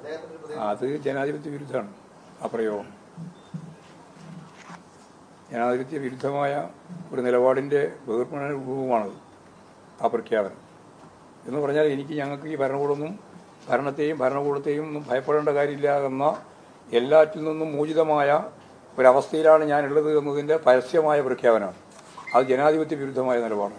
അത് ജനാധിപത്യ വിരുദ്ധമാണ് ആ പ്രയോഗം. ജനാധിപത്യ വിരുദ്ധമായ ഒരു നിലപാടിൻ്റെ രൂപമാണത് ആ പ്രഖ്യാപനം എന്ന് പറഞ്ഞാൽ. ഞങ്ങൾക്ക് ഈ ഭരണകൂടത്തെയും ഒന്നും ഭയപ്പെടേണ്ട കാര്യമില്ല എന്ന എല്ലാറ്റിൽ നിന്നും മോചിതമായ ഒരവസ്ഥയിലാണ് ഞാനുള്ളത് എന്നതിൻ്റെ പരസ്യമായ പ്രഖ്യാപനമാണ്. അത് ജനാധിപത്യ വിരുദ്ധമായ നിലപാടാണ്.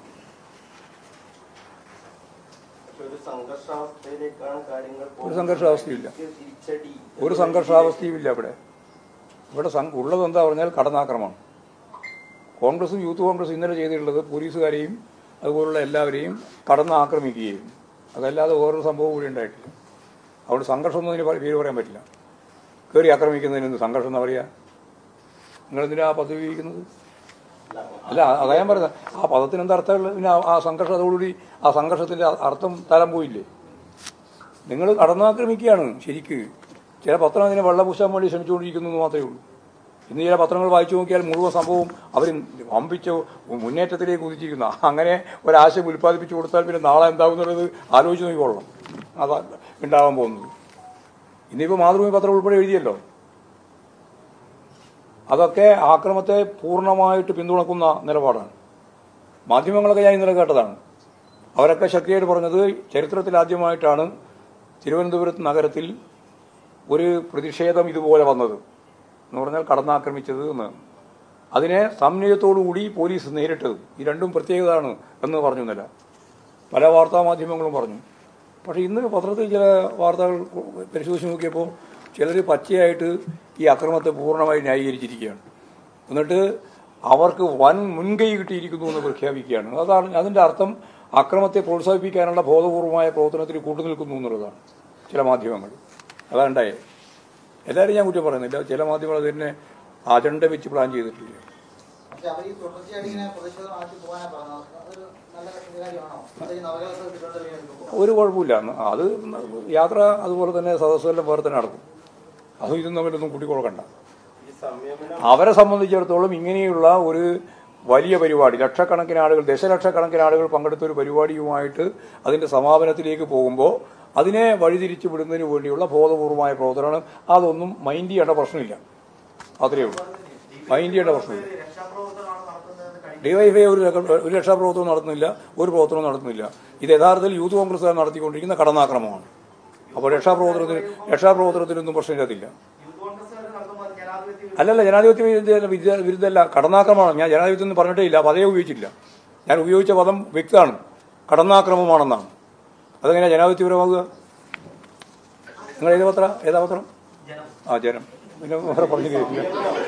ഒരു സംഘർഷാവസ്ഥയില്ല, ഒരു സംഘർഷാവസ്ഥയുമില്ല ഇവിടെ ഉള്ളത് എന്താ പറഞ്ഞാൽ കടന്നാക്രമണം. കോൺഗ്രസും യൂത്ത് കോൺഗ്രസും ഇന്നലെ ചെയ്തിട്ടുള്ളത് പോലീസുകാരെയും അതുപോലുള്ള എല്ലാവരെയും കടന്നാക്രമിക്കുകയും, അതല്ലാതെ വേറൊരു സംഭവം കൂടി ഉണ്ടായിട്ടില്ല. അവിടെ സംഘർഷമൊന്നും അതിന് പേര് പറയാൻ പറ്റില്ല. കയറി ആക്രമിക്കുന്നതിനൊന്നും സംഘർഷം എന്താ പറയുക? നിങ്ങളെന്തിനാ ആ പദവി ഉപയോഗിക്കുന്നത്? അല്ല, അതാ ഞാൻ പറയുന്നത്. ആ പദത്തിന് എന്താ അർത്ഥമുള്ളത്? പിന്നെ ആ സംഘർഷം അതോടുകൂടി ആ സംഘർഷത്തിൻ്റെ അർത്ഥം തലം പോയില്ലേ? നിങ്ങൾ കടന്നാക്രമിക്കുകയാണ് ശരിക്ക്. ചില പത്രം അതിനെ വെള്ളപൂശാൻ വേണ്ടി ശ്രമിച്ചുകൊണ്ടിരിക്കുന്നു എന്ന് മാത്രമേ ഉള്ളൂ. ഇന്ന് ചില പത്രങ്ങൾ വായിച്ചു നോക്കിയാൽ മുഴുവൻ സംഭവം അവർ വമ്പിച്ച മുന്നേറ്റത്തിലേക്ക് കുതിച്ചിരിക്കുന്ന അങ്ങനെ ഒരാശയം ഉൽപ്പാദിപ്പിച്ചു കൊടുത്താൽ പിന്നെ നാളെ എന്താകുന്നുള്ളത് ആലോചിച്ച് നോക്കിക്കൊള്ളണം. അതാ ഉണ്ടാകാൻ പോകുന്നത്. ഇന്നിപ്പോൾ മാതൃഭൂമി പത്രം ഉൾപ്പെടെ എഴുതിയല്ലോ. അതൊക്കെ ആക്രമത്തെ പൂർണ്ണമായിട്ട് പിന്തുണക്കുന്ന നിലപാടാണ്. മാധ്യമങ്ങളൊക്കെ ഞാൻ ഇന്നലെ കേട്ടതാണ്. അവരൊക്കെ ശക്തിയായിട്ട് പറഞ്ഞത് ചരിത്രത്തിൽ ആദ്യമായിട്ടാണ് തിരുവനന്തപുരത്ത് നഗരത്തിൽ ഒരു പ്രതിഷേധം ഇതുപോലെ വന്നത് എന്ന് പറഞ്ഞാൽ കടന്നാക്രമിച്ചത് എന്ന്. അതിനെ സമന്വയത്തോടുകൂടി പോലീസ് നേരിട്ടത്. ഈ രണ്ടും പ്രത്യേകതയാണ് എന്ന് പറഞ്ഞു ഇന്നലെ പല വാർത്താമാധ്യമങ്ങളും പറഞ്ഞു. പക്ഷേ ഇന്ന് പത്രത്തിൽ ചില വാർത്തകൾ പരിശോധിച്ച് നോക്കിയപ്പോൾ ചിലർ പച്ചയായിട്ട് ഈ അക്രമത്തെ പൂർണ്ണമായി ന്യായീകരിച്ചിരിക്കുകയാണ്. എന്നിട്ട് അവർക്ക് വൻ മുൻകൈ കിട്ടിയിരിക്കുന്നു എന്ന് പ്രഖ്യാപിക്കുകയാണ്. അതിൻ്റെ അർത്ഥം അക്രമത്തെ പ്രോത്സാഹിപ്പിക്കാനുള്ള ബോധപൂർവമായ പ്രവർത്തനത്തിൽ കൂട്ടുനിൽക്കുന്നു എന്നുള്ളതാണ് ചില മാധ്യമങ്ങൾ. അതാണ്ടായേ. എല്ലാവരും ഞാൻ കുറ്റം പറയുന്നില്ല. ചില മാധ്യമങ്ങൾ അതിനെ അജണ്ട വെച്ച് പ്ലാൻ ചെയ്തിട്ടില്ല. ഒരു കുഴപ്പമില്ല. അത് യാത്ര അതുപോലെ തന്നെ സദസ്സുകളുടെ വേറെ തന്നെ നടക്കും. അതും ഇതും തമ്മിലൊന്നും കൂട്ടിക്കൊടുക്കണ്ട. അവരെ സംബന്ധിച്ചിടത്തോളം ഇങ്ങനെയുള്ള ഒരു വലിയ പരിപാടി, ലക്ഷക്കണക്കിന് ആളുകൾ, ദശലക്ഷക്കണക്കിന് ആളുകൾ പങ്കെടുത്ത ഒരു പരിപാടിയുമായിട്ട് അതിൻ്റെ സമാപനത്തിലേക്ക് പോകുമ്പോൾ അതിനെ വഴിതിരിച്ചു വിടുന്നതിന് വേണ്ടിയുള്ള ബോധപൂർവമായ പ്രവർത്തനമാണ്. അതൊന്നും മൈൻഡ് ചെയ്യേണ്ട പ്രശ്നമില്ല. അത്രയേ ഉള്ളൂ. മൈൻഡ് ചെയ്യേണ്ട പ്രശ്നമില്ല. ഡിവൈഎഫ്ഐ ഒരു രക്ഷാപ്രവർത്തനം നടത്തുന്നില്ല, ഒരു പ്രവർത്തനവും നടത്തുന്നില്ല. ഇത് യഥാർത്ഥത്തിൽ യൂത്ത് കോൺഗ്രസ് നടത്തിക്കൊണ്ടിരിക്കുന്ന കടന്നാക്രമമാണ്. അപ്പോൾ രക്ഷാപ്രവർത്തനത്തിനൊന്നും പ്രശ്നമില്ലാത്തില്ല. അല്ലല്ല, ജനാധിപത്യ വിരുദ്ധമല്ല, കടന്നാക്രമമാണ്. ഞാൻ ജനാധിപത്യം ഒന്നും പറഞ്ഞിട്ടേ ഇല്ല, പദവി ഉപയോഗിച്ചില്ല. ഞാൻ ഉപയോഗിച്ച പദം വ്യക്തമാണ്, കടന്നാക്രമമാണെന്നാണ്. അതെങ്ങനെയാണ് ജനാധിപത്യപരമാകുക? നിങ്ങൾ ഏതാ പത്രം? ആ, ജനം. പിന്നെ വേറെ പറഞ്ഞു കേൾക്കില്ല.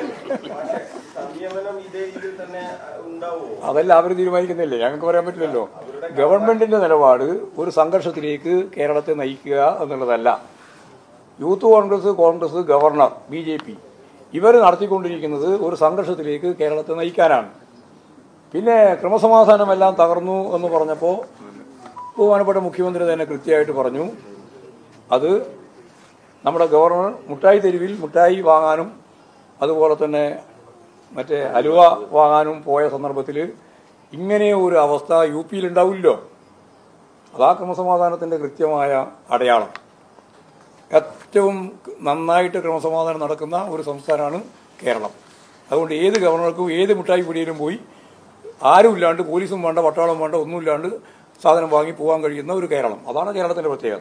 അതല്ല അവർ തീരുമാനിക്കുന്നില്ലേ, ഞങ്ങൾക്ക് പറയാൻ പറ്റില്ലല്ലോ. ഗവൺമെന്റിന്റെ നിലപാട് ഒരു സംഘർഷത്തിലേക്ക് കേരളത്തെ നയിക്കുക എന്നുള്ളതല്ല. യൂത്ത് കോൺഗ്രസ്, ഗവർണർ, BJP ഇവർ നടത്തിക്കൊണ്ടിരിക്കുന്നത് ഒരു സംഘർഷത്തിലേക്ക് കേരളത്തെ നയിക്കാനാണ്. പിന്നെ ക്രമസമാധാനമെല്ലാം തകർന്നു എന്ന് പറഞ്ഞപ്പോൾ ബഹുമാനപ്പെട്ട മുഖ്യമന്ത്രി തന്നെ കൃത്യമായിട്ട് പറഞ്ഞു, അത് നമ്മുടെ ഗവർണർ മുട്ടായി തെരുവിൽ മുട്ടായി വാങ്ങാനും അതുപോലെ തന്നെ മറ്റേ ഹലുവ വാങ്ങാനും പോയ സന്ദർഭത്തിൽ ഇങ്ങനെ ഒരു അവസ്ഥ UP ഉണ്ടാവില്ലോ. അതാ ക്രമസമാധാനത്തിൻ്റെ കൃത്യമായ അടയാളം. ഏറ്റവും നന്നായിട്ട് ക്രമസമാധാനം നടക്കുന്ന ഒരു സംസ്ഥാനമാണ് കേരളം. അതുകൊണ്ട് ഏത് ഗവർണർക്കും ഏത് മുട്ടായി പിടിയിലും പോയി ആരുമില്ലാണ്ട്, പോലീസും വേണ്ട, പട്ടാളം വേണ്ട, ഒന്നുമില്ലാണ്ട് സാധനം വാങ്ങി പോകാൻ കഴിയുന്ന ഒരു കേരളം. അതാണ് കേരളത്തിന്റെ പ്രത്യേകത.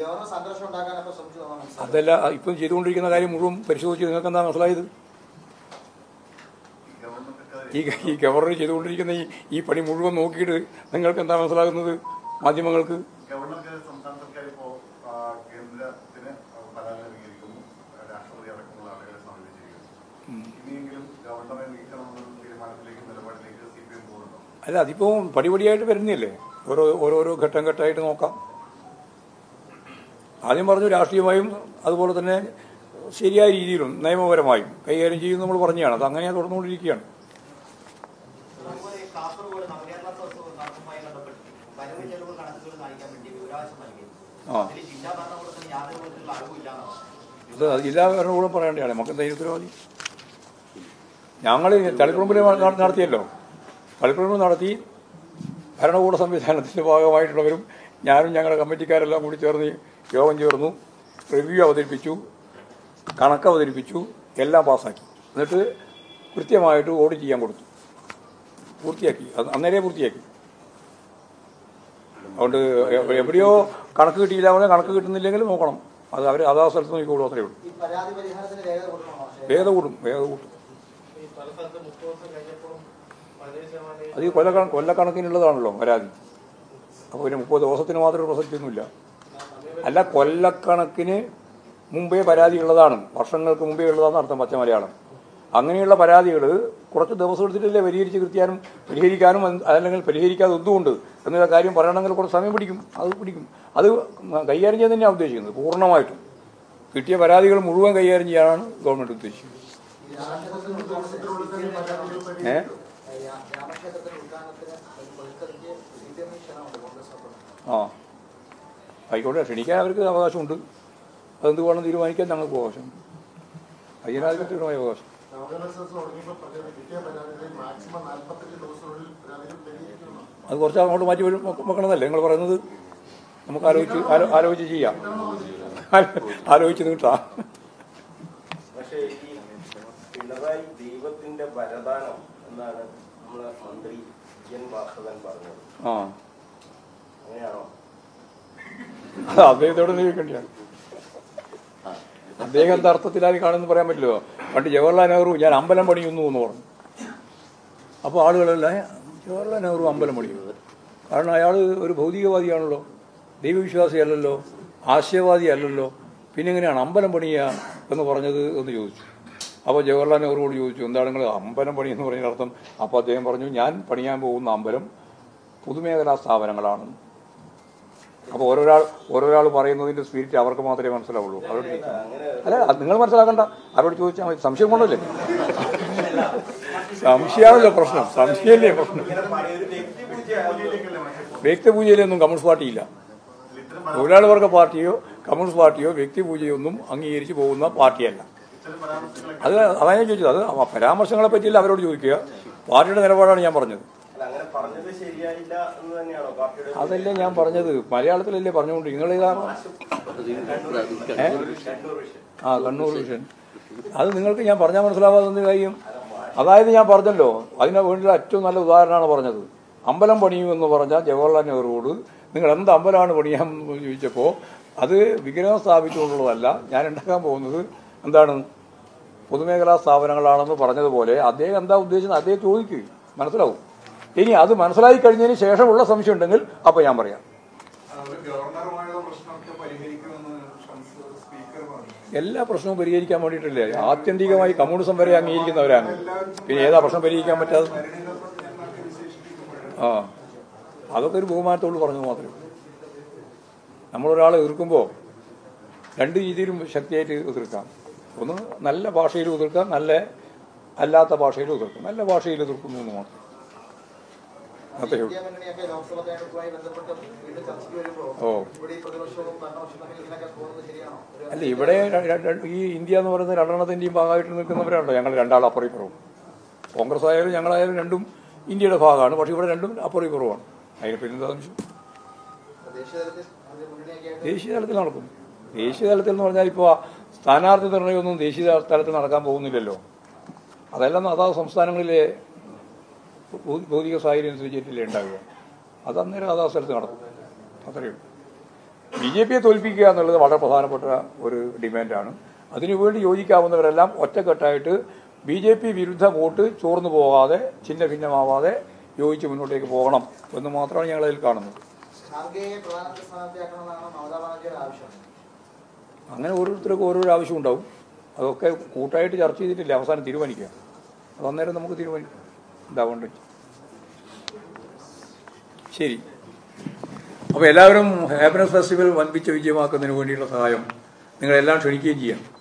അതല്ല, ഇപ്പം ചെയ്തുകൊണ്ടിരിക്കുന്ന കാര്യം മുഴുവൻ പരിശോധിച്ച് നിങ്ങൾക്ക് എന്താ മനസ്സിലായത്? ഈ ഗവർണർ ചെയ്തുകൊണ്ടിരിക്കുന്ന ഈ പണി മുഴുവൻ നോക്കിയിട്ട് നിങ്ങൾക്ക് എന്താ മനസ്സിലാകുന്നത്? മാധ്യമങ്ങൾക്ക് അല്ല, അതിപ്പോൾ പടിപടിയായിട്ട് വരുന്നില്ലേ, ഓരോരോ ഘട്ടമായിട്ട് നോക്കാം. ആദ്യം പറഞ്ഞു രാഷ്ട്രീയമായും അതുപോലെ തന്നെ ശരിയായ രീതിയിലും നിയമപരമായും കൈകാര്യം ചെയ്യുമെന്ന് നമ്മൾ പറഞ്ഞതാണ്. അത് അങ്ങനെ തുടർന്നുകൊണ്ടിരിക്കുകയാണ്. അത് ജില്ലാ ഭരണകൂടം പറയേണ്ടതാണ്. നമുക്ക് എന്താ ഉത്തരവാദി? ഞങ്ങൾ തളിപ്പറമ്പിൽ നടത്തിയല്ലോ. തളിപ്പറമ്പിൽ നടത്തി ഭരണകൂട സംവിധാനത്തിൻ്റെ ഭാഗമായിട്ടുള്ളവരും ഞാനും ഞങ്ങളുടെ കമ്മിറ്റിക്കാരെല്ലാം കൂടി ചേർന്ന് യോഗം ചേർന്നു. റിവ്യൂ അവതരിപ്പിച്ചു, കണക്ക് അവതരിപ്പിച്ചു, എല്ലാം പാസ്സാക്കി. എന്നിട്ട് കൃത്യമായിട്ട് ഓഡിറ്റ് ചെയ്യാൻ കൊടുത്തു. പൂർത്തിയാക്കി, അത് അന്നേരെ പൂർത്തിയാക്കി. അതുകൊണ്ട് എവിടെയോ കണക്ക് കിട്ടിയില്ല, പറഞ്ഞാൽ കണക്ക് കിട്ടുന്നില്ലെങ്കിൽ നോക്കണം. അത് അവർ അതാ സ്ഥലത്ത് നോക്കിക്കോളൂ, അത്രയേ ഉള്ളൂ. വേഗത കൂട്ടും. അത് ഈ കൊല്ലക്കണക്കിനുള്ളതാണല്ലോ പരാതി. അപ്പോൾ പിന്നെ 30 ദിവസത്തിന് മാത്രം പ്രസക്തിയൊന്നുമില്ല. അല്ല, കൊല്ലക്കണക്കിന് മുമ്പേ പരാതി ഉള്ളതാണ്, വർഷങ്ങൾക്ക് മുമ്പേ ഉള്ളതാണെന്ന് അർത്ഥം പച്ച മലയാളം. അങ്ങനെയുള്ള പരാതികൾ കുറച്ച് ദിവസം എടുത്തിട്ടല്ലേ പരിഹരിക്കാനും അല്ലെങ്കിൽ പരിഹരിക്കാതെ എന്തുകൊണ്ട് എന്നുള്ള കാര്യം പറയണമെങ്കിൽ കുറച്ച് സമയം പിടിക്കും. അത് കൈകാര്യം ചെയ്യാൻ തന്നെയാണ് ഉദ്ദേശിക്കുന്നത്. പൂർണ്ണമായിട്ടും കിട്ടിയ പരാതികൾ മുഴുവൻ കൈകാര്യം ചെയ്യാനാണ് ഗവൺമെൻറ് ഉദ്ദേശിക്കുന്നത്. ആയിക്കോട്ടെ, ക്ഷണിക്കാൻ അവർക്ക് അവകാശമുണ്ട്. അതെന്ത് വേണം തീരുമാനിക്കാൻ ഞങ്ങൾക്ക് അവകാശമുണ്ട്. അയ്യനാധിപത്യമായ അവകാശം. അത് കുറച്ച് അങ്ങോട്ട് മാറ്റി വെക്കണമെന്നല്ലേ നിങ്ങൾ പറയുന്നത്? നമുക്ക് ആലോചിച്ച് ചെയ്യാം. ആലോചിച്ച് നീട്ടാം. പക്ഷേ ഈ പിണറായി ദൈവത്തിന്റെ വരദാനം എന്നാണ് നമ്മളെ മന്ത്രി എൻ വാസവൻ പറഞ്ഞത്. അങ്ങനെയാണോ? അദ്ദേഹത്തോട് ചോദിക്കേണ്ടിയാണ്. അദ്ദേഹം എന്താ അർത്ഥത്തിലായി കാണുമെന്ന് പറയാൻ പറ്റില്ലോ. പണ്ട് ജവഹർലാൽ നെഹ്റു ഞാൻ അമ്പലം പണിയുന്നു എന്ന് പറഞ്ഞു. അപ്പോൾ ആളുകളെല്ലാം ജവഹർലാൽ നെഹ്റു അമ്പലം പണിയുന്നത് കാരണം അയാൾ ഒരു ഭൗതികവാദിയാണല്ലോ, ദൈവവിശ്വാസിയല്ലല്ലോ, ആശയവാദി അല്ലല്ലോ, പിന്നെ എങ്ങനെയാണ് അമ്പലം പണിയുക എന്ന് പറഞ്ഞത് എന്ന് ചോദിച്ചു. അപ്പോൾ ജവഹർലാൽ നെഹ്റുവോട് ചോദിച്ചു, എന്താണ് നിങ്ങൾ അമ്പലം പണി എന്ന് പറഞ്ഞ അർത്ഥം? അപ്പോൾ അദ്ദേഹം പറഞ്ഞു, ഞാൻ പണിയാൻ പോകുന്ന അമ്പലം പൊതുമേഖലാ സ്ഥാപനങ്ങളാണ്. അപ്പോൾ ഓരോരാൾ പറയുന്നതിൻ്റെ സ്പിരിറ്റ് അവർക്ക് മാത്രമേ മനസ്സിലാവുള്ളൂ. അവരോട് അല്ല, നിങ്ങൾ മനസ്സിലാക്കണ്ട, അവരോട് ചോദിച്ചാൽ മതി. സംശയം കൊണ്ടല്ലേ? സംശയമാണല്ലോ പ്രശ്നം, സംശയമല്ലേ പ്രശ്നം. വ്യക്തിപൂജയിലൊന്നും കമ്മ്യൂണിസ്റ്റ് പാർട്ടിയില്ല. തൊഴിലാളി വർഗ പാർട്ടിയോ കമ്മ്യൂണിസ്റ്റ് പാർട്ടിയോ വ്യക്തിപൂജയൊന്നും അംഗീകരിച്ച് പോകുന്ന പാർട്ടിയല്ല. അതാണ് ഞാൻ ചോദിച്ചത്. അത് പരാമർശങ്ങളെ പറ്റിയില്ല, അവരോട് ചോദിക്കുക. പാർട്ടിയുടെ നിലപാടാണ് ഞാൻ പറഞ്ഞത്. അതല്ലേ ഞാൻ പറഞ്ഞത്, മലയാളത്തിലല്ലേ പറഞ്ഞുകൊണ്ട് നിങ്ങൾ കണ്ണൂർ വിഷൻ. അത് നിങ്ങൾക്ക് ഞാൻ പറഞ്ഞാൽ മനസ്സിലാവാതെ കാര്യം. അതായത് ഞാൻ പറഞ്ഞല്ലോ, അതിനെ വേണ്ടിയുള്ള ഏറ്റവും നല്ല ഉദാഹരണമാണ് പറഞ്ഞത്. അമ്പലം പണിയുമെന്ന് പറഞ്ഞാൽ ജവഹർലാൽ നെഹ്റുവോട് നിങ്ങൾ എന്ത് അമ്പലമാണ് പണിയാൻ ചോദിച്ചപ്പോൾ അത് വിഗ്രഹം സ്ഥാപിച്ചുകൊണ്ടുള്ളതല്ല, ഞാൻ ഉണ്ടാക്കാൻ പോകുന്നത് എന്താണ് പൊതുമേഖലാ സ്ഥാപനങ്ങളാണെന്ന് പറഞ്ഞതുപോലെ അദ്ദേഹം എന്താ ഉദ്ദേശിച്ചത് അദ്ദേഹം ചോദിക്കുക, മനസ്സിലാവും. ഇനി അത് മനസ്സിലായി കഴിഞ്ഞതിന് ശേഷമുള്ള സംശയം ഉണ്ടെങ്കിൽ അപ്പോൾ ഞാൻ പറയാം. എല്ലാ പ്രശ്നവും പരിഹരിക്കാൻ വേണ്ടിയിട്ടല്ലേ? ആത്യന്തികമായി കമ്മ്യൂണിസം വരെ അംഗീകരിക്കുന്നവരാണ്. പിന്നെ ഏതാ പ്രശ്നം പരിഹരിക്കാൻ പറ്റാതെ? അതൊക്കെ ഒരു ബഹുമാനത്തോട് പറഞ്ഞു മാത്രമേ. നമ്മളൊരാളെ എതിർക്കുമ്പോൾ രണ്ട് രീതിയിലും ശക്തിയായിട്ട് എതിർക്കാം. ഒന്ന് നല്ല ഭാഷയിൽ എതിർക്കാം, നല്ല അല്ലാത്ത ഭാഷയിൽ എതിർക്കാം. നല്ല ഭാഷയിൽ എതിർക്കുന്നു എന്ന് മാത്രം. അത്രയേ ഉള്ളൂ. അല്ല, ഇവിടെ ഈ ഇന്ത്യ എന്ന് പറയുന്നത് രണ്ടെണ്ണത്തിൻ്റെയും ഭാഗമായിട്ട് നിൽക്കുന്നവരാണല്ലോ ഞങ്ങൾ രണ്ടാൾ അപ്പുറവും. കോൺഗ്രസ് ആയാലും ഞങ്ങളായാലും രണ്ടും ഇന്ത്യയുടെ ഭാഗമാണ്. പക്ഷെ ഇവിടെ രണ്ടും അപ്പുറവും. അതിനെ പിന്നെന്താ സംശയം? ദേശീയ തലത്തിൽ നടക്കും. ദേശീയ തലത്തിൽ എന്ന് പറഞ്ഞാൽ ഇപ്പോൾ സ്ഥാനാർത്ഥി നിർണയമൊന്നും ദേശീയ തലത്തിൽ നടക്കാൻ പോകുന്നില്ലല്ലോ. അതെല്ലാം അതാത് സംസ്ഥാനങ്ങളിലെ ഭൗതിക സാഹചര്യം അനുസരിച്ചിട്ടല്ലേ ഉണ്ടാവുക. അത് അന്നേരം അതാ സ്ഥലത്ത് നടക്കും. അത്രയേ ഉള്ളൂ. BJPയെ തോൽപ്പിക്കുക എന്നുള്ളത് വളരെ പ്രധാനപ്പെട്ട ഒരു ഡിമാൻഡാണ്. അതിനുവേണ്ടി യോജിക്കാവുന്നവരെല്ലാം ഒറ്റക്കെട്ടായിട്ട് BJP വിരുദ്ധ വോട്ട് ചോർന്നു പോകാതെ ചിഹ്ന ഭിന്നമാവാതെ യോജിച്ച് മുന്നോട്ടേക്ക് പോകണം എന്ന് മാത്രമാണ് ഞങ്ങളതിൽ കാണുന്നത്. അങ്ങനെ ഓരോരുത്തർക്കും ഓരോരോ ആവശ്യം ഉണ്ടാവും. അതൊക്കെ കൂട്ടായിട്ട് ചർച്ച ചെയ്തിട്ടില്ല അവസാനം തീരുമാനിക്കുക. അതന്നേരം നമുക്ക് തീരുമാനിക്കാം എന്താവേണ്ട. ശരി, അപ്പോൾ എല്ലാവരും ഹാപ്പിനെസ് ഫെസ്റ്റിവൽ വൻപിച്ച വിജയമാക്കുന്നതിന് വേണ്ടിയുള്ള സഹായം നിങ്ങളെല്ലാം ക്ഷണിക്കുകയും ചെയ്യാം.